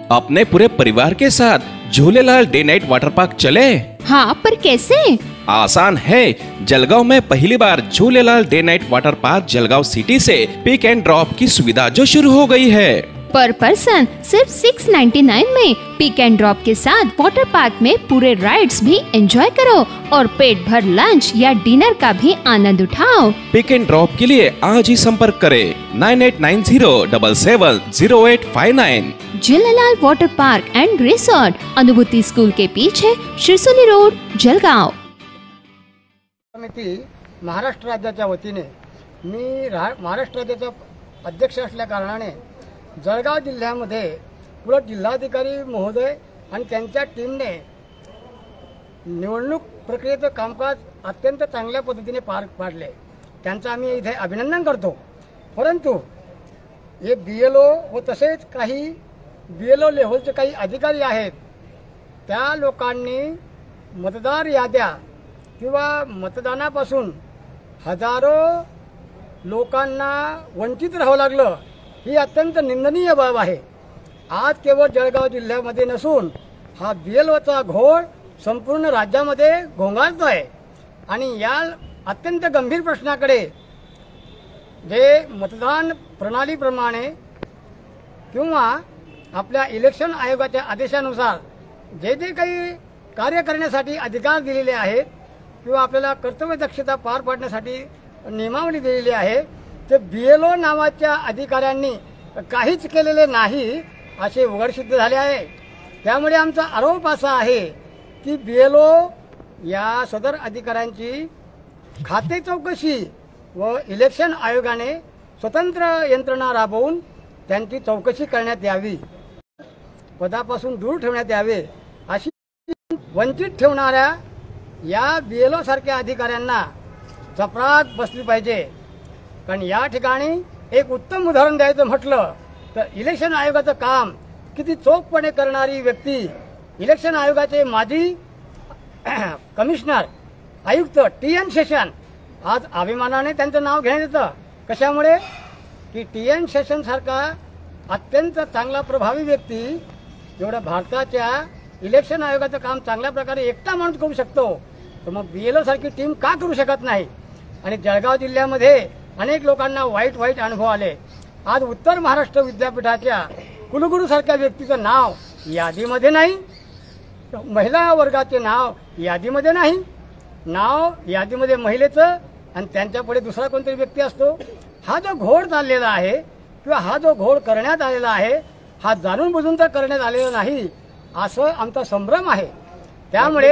अपने पूरे परिवार के साथ Jhulelal day night water park चले। हाँ, पर कैसे? आसान है। जलगांव में पहली बार Jhulelal day night water park Jalgaon city से पिक एंड ड्रॉप की सुविधा जो शुरू हो गई है। पर पर्सन सिर्फ 699 में पिक एंड ड्रॉप के साथ वाटर पार्क में पूरे राइड्स भी एंजॉय करो और पेट भर लंच या डिनर का भी आनंद उठाओ। पिक एंड ड्रॉप के लिए आज ही संपर्क करें 9890770859। Jhulelal water park and resort, Anubhuti school के पीछे, शिरसोली रोड, जलगांव। समिती महाराष्ट्र राज्याच्या वतीने मी महाराष्ट्र राज्याचा अध्यक्ष असल्या कारणाने जळगाव जिल्ह्यामध्ये उलट जिल्हाधिकारी महोदय आणि त्यांच्या टीमने निवडणूक प्रक्रियेचं कामकाज अत्यंत चांगल्या पद्धतीने पार पाडले। त्यांचं आम्ही इथे अभिनंदन करतो। परंतु हे BLO व तसेच काही BLO लेव्हलचे काही अधिकारी आहेत, त्या लोकांनी मतदार याद्या किंवा मतदानापासून हजारो लोकांना वंचित राहावं लागलं, ही अत्यंत निंदनीय बाब आहे। आज केवळ जळगाव जिल्ह्यामध्ये नसून हा BLOचा घोळ संपूर्ण राज्यामध्ये घोंघाळतो आहे आणि या अत्यंत गंभीर प्रश्नाकडे जे मतदान प्रणालीप्रमाणे किंवा आपल्या इलेक्शन आयोगाच्या आदेशानुसार जे जे काही कार्य करण्यासाठी अधिकार दिलेले आहेत किंवा आपल्याला कर्तव्य दक्षता पार पाडण्यासाठी नियमावली दिलेली आहे, ते BLO नावाच्या अधिकाऱ्यांनी काहीच केलेले नाही असे उघड सिद्ध झाले आहे। त्यामुळे आमचा आरोप असा आहे की BLO या सदर अधिकाऱ्यांची खाते चौकशी व इलेक्शन आयोगाने स्वतंत्र यंत्रणा राबवून त्यांची चौकशी करण्यात यावी, पदापासून दूर ठेवण्यात यावे, अशी वंचित ठेवणाऱ्या या BLO सारख्या अधिकाऱ्यांना चपराक बसली पाहिजे। कारण या ठिकाणी एक उत्तम उदाहरण द्यायचं म्हटलं तर इलेक्शन आयोगाचं काम किती चोखपणे करणारी व्यक्ती, इलेक्शन आयोगाचे माजी कमिशनर आयुक्त TN शेषन, आज अभिमानाने त्यांचं नाव घेण्यात येतं। कशामुळे की TN शेषन सारखा अत्यंत चांगला प्रभावी व्यक्ती एवढ्या भारताच्या इलेक्शन आयोगाचं काम चांगल्या प्रकारे एकटा माणूस करू शकतो, तर मग BLO सारखी टीम का करू शकत नाही? आणि जळगाव जिल्ह्यामध्ये अनेक लोकांना वाईट अनुभव आले। आज उत्तर महाराष्ट्र विद्यापीठाच्या कुलगुरू सारख्या व्यक्तीचं नाव यादीमध्ये नाही, महिला वर्गाचे नाव यादीमध्ये नाही, नाव यादीमध्ये महिलेचं आणि त्यांच्यापुढे दुसरा कोणतरी व्यक्ती असतो। हा जो घोळ चाललेला आहे किंवा हा जो घोळ करण्यात आलेला आहे, हा जाणून बुजून तर करण्यात आलेला नाही असं आमचा संभ्रम आहे। त्यामुळे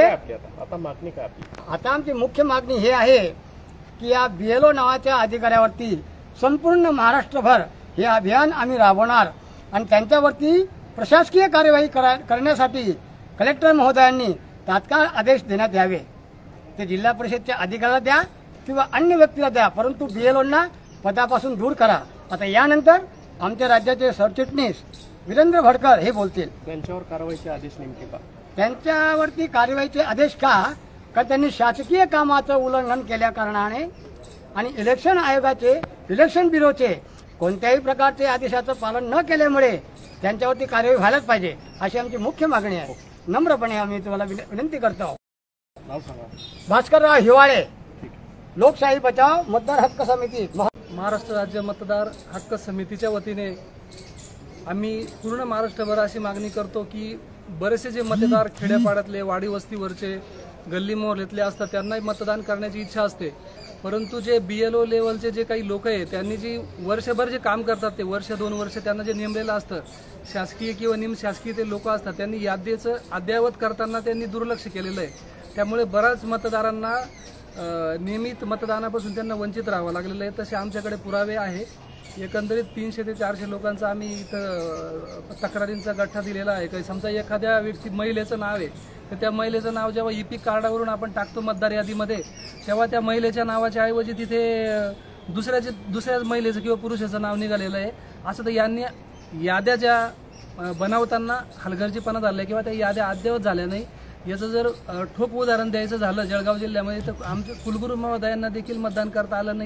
आता आमची मुख्य मागणी हे आहे की या BLO नावाच्या अधिकाऱ्यावरती संपूर्ण महाराष्ट्रभर हे अभियान आम्ही राबवणार आणि त्यांच्यावरती प्रशासकीय कार्यवाही करण्यासाठी कलेक्टर महोदयांनी तात्काळ आदेश देण्यात यावे। ते जिल्हा परिषदच्या अधिकाऱ्याला द्या किंवा अन्य व्यक्तीला द्या, परंतु BLOंना पदापासून दूर करा। आता यानंतर आमच्या राज्याचे सरचिटणीस वीरेंद्र भडकर हे बोलतील। त्यांच्यावर कारवाईचे आदेश नेमके का? त्यांच्यावरती कारवाईचे आदेश का त्यांनी शासकीय कामाचं उल्लंघन केल्या कारणाने आणि इलेक्शन आयोगाचे, इलेक्शन ब्युरोचे कोणत्याही प्रकारचे आदेशाचं पालन न केल्यामुळे त्यांच्यावरती कार्यवाही व्हायलाच पाहिजे अशी आमची मुख्य मागणी आहे। नम्रपणे आम्ही तुम्हाला विनंती करतो। भास्करराव हिवाळे, लोकशाही बचाव मतदार हक्क समिती, महाराष्ट्र राज्य मतदार हक्क समितीच्या वतीने आम्ही पूर्ण महाराष्ट्रभर अशी मागणी करतो की बरेचसे जे मतदार खेड्यापाड्यातले, वाडी वस्तीवरचे, गल्ली मोहल्ल्यातले असतात त्यांनाही मतदान करण्याची इच्छा असते, परंतु जे BLO लेवलचे जे काही लोक आहेत त्यांनी जी वर्षभर जे काम करतात ते वर्ष 2 वर्ष त्यांना जे नेमलेलं असतं, शासकीय किंवा निमशासकीय ते लोक असतात, त्यांनी याद्येचं अद्ययावत करताना त्यांनी दुर्लक्ष केलेलं आहे। त्यामुळे बऱ्याच मतदारांना नियमित मतदानापासून त्यांना वंचित राहावं लागलेलं आहे। तसे आमच्याकडे पुरावे आहे। एकंदरीत 300 ते 400 लोकांचा आम्ही इथं तक्रारींचा गठ्ठा दिलेला आहे। काही समजा एखाद्या व्यक्ती महिलेचं नाव आहे तर त्या महिलेचं नाव जेव्हा EPIC कार्डावरून आपण टाकतो मतदार यादीमध्ये, तेव्हा त्या महिलेच्या नावाच्या ऐवजी तिथे दुसऱ्याच महिलेचं किंवा पुरुषाचं नाव निघालेलं आहे। असं तर यांनी याद्या ज्या बनवताना हलगर्जीपणा झाला किंवा त्या याद्या अद्ययावत झाल्या नाही, याचं जर ठोक उदाहरण द्यायचं झालं जळगाव जिल्ह्यामध्ये तर आमच्या कुलगुरू महोदयांना देखील मतदान करता आलं नाही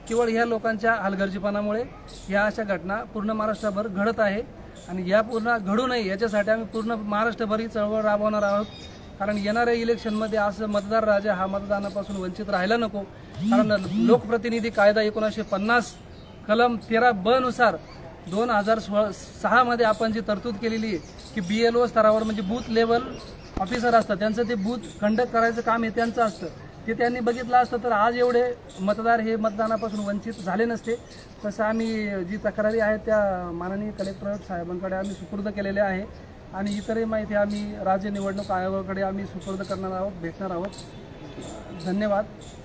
केवळ ह्या लोकांच्या हलगर्जीपणामुळे ह्या अशा घटना पूर्ण महाराष्ट्रभर घडत आहे आणि या पूर्ण घडू नये याच्यासाठी आम्ही पूर्ण महाराष्ट्रभर ही चळवळ राबवणार आहोत. कारण येणाऱ्या इलेक्शनमध्ये असं मतदार राजा हा मतदानापासून वंचित राहायला नको. कारण लोकप्रतिनिधी कायदा 1950 कलम 13(ब) नुसार 2006 मध्ये आपण जी तरतूद केलेली आहे की BLO स्तरावर म्हणजे बूथ लेवल ऑफिसर असतं, त्यांचं ते बूथ कंडक्ट करायचं काम हे त्यांचं असतं. ते त्यांनी बघितलं असतं तर आज एवढे मतदार हे मतदानापासून वंचित झाले नसते. तसं आम्ही जी तक्रारी आहेत त्या माननीय कलेक्टर साहेबांकडे आम्ही सुपूर्द केलेल्या आहे आणि इतरही माहिती आम्ही राज्य निवडणूक आयोगाकडे आम्ही सुपूर्द करणार आहोत, भेटणार आहोत. धन्यवाद.